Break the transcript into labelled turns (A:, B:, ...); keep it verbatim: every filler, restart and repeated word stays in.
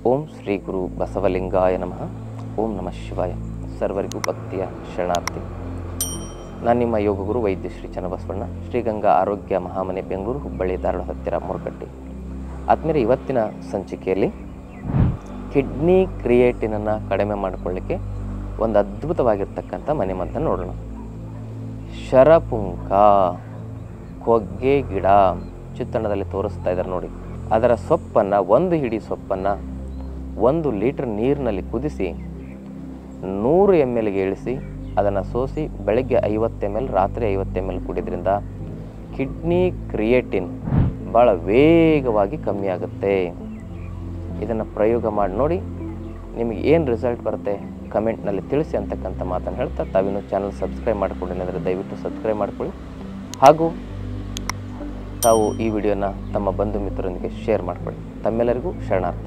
A: ಓಂ ಶ್ರೀ ಗುರು ಬಸವಲಿಂಗಾಯ ನಮಃ. ಓಂ ನಮಃ ಶಿವಾಯ. ಸರ್ವರಿಗೂ ಭಕ್ತಿಯ ಶರಣಾರ್ಥಿ. ನಾನು ನಿಮ್ಮ ಯೋಗಗುರು ವೈದ್ಯ ಶ್ರೀ ಚನ್ನಬಸವಣ್ಣ, ಶ್ರೀಗಂಗಾ ಆರೋಗ್ಯ ಮಹಾಮನೆ, ಬೆಂಗಳೂರು, ಹುಬ್ಬಳ್ಳಿ, ಧಾರವಾಡ ಹತ್ತಿರ ಮೂರುಕಟ್ಟಿ. ಆದ್ಮೇಲೆ ಇವತ್ತಿನ ಸಂಚಿಕೆಯಲ್ಲಿ ಕಿಡ್ನಿ ಕ್ರಿಯೇಟಿನನ್ನು ಕಡಿಮೆ ಮಾಡಿಕೊಳ್ಳಿಕ್ಕೆ ಒಂದು ಅದ್ಭುತವಾಗಿರ್ತಕ್ಕಂಥ ಮನೆಮದ್ದನ್ನು ನೋಡೋಣ. ಶರಪುಂಕ, ಕೊಗ್ಗೆ ಗಿಡ ಚಿತ್ರಣದಲ್ಲಿ ತೋರಿಸ್ತಾ ಇದ್ದಾರೆ ನೋಡಿ. ಅದರ ಸೊಪ್ಪನ್ನು, ಒಂದು ಹಿಡಿ ಸೊಪ್ಪನ್ನು ಒಂದು ಲೀಟರ್ ನೀರಿನಲ್ಲಿ ಕುದಿಸಿ ನೂರು ಎಮ್ ಎಲ್ಗೆ ಇಳಿಸಿ ಅದನ್ನು ಸೋಸಿ ಬೆಳಗ್ಗೆ ಐವತ್ತು ಎಮ್ ಎಲ್, ರಾತ್ರಿ ಐವತ್ತು ಎಮ್ ಎಲ್ ಕುಡಿದ್ರಿಂದ ಕಿಡ್ನಿ ಕ್ರಿಯೇಟಿನ್ ಭಾಳ ವೇಗವಾಗಿ ಕಮ್ಮಿ ಆಗುತ್ತೆ. ಇದನ್ನು ಪ್ರಯೋಗ ಮಾಡಿ ನೋಡಿ, ನಿಮಗೆ ಏನು ರಿಸಲ್ಟ್ ಬರುತ್ತೆ ಕಮೆಂಟ್ನಲ್ಲಿ ತಿಳಿಸಿ ಅಂತಕ್ಕಂಥ ಮಾತನ್ನು ಹೇಳ್ತಾ, ತಾವಿನ್ನೂ ಚಾನಲ್ ಸಬ್ಸ್ಕ್ರೈಬ್ ಮಾಡಿಕೊಂಡಿದ್ರೆ ದಯವಿಟ್ಟು ಸಬ್ಸ್ಕ್ರೈಬ್ ಮಾಡಿಕೊಳ್ಳಿ. ಹಾಗೂ ತಾವು ಈ ವಿಡಿಯೋನ ತಮ್ಮ ಬಂಧು ಮಿತ್ರರೊಂದಿಗೆ ಶೇರ್ ಮಾಡಿಕೊಳ್ಳಿ. ತಮ್ಮೆಲ್ಲರಿಗೂ ಶರಣಾರ್ಥಿ.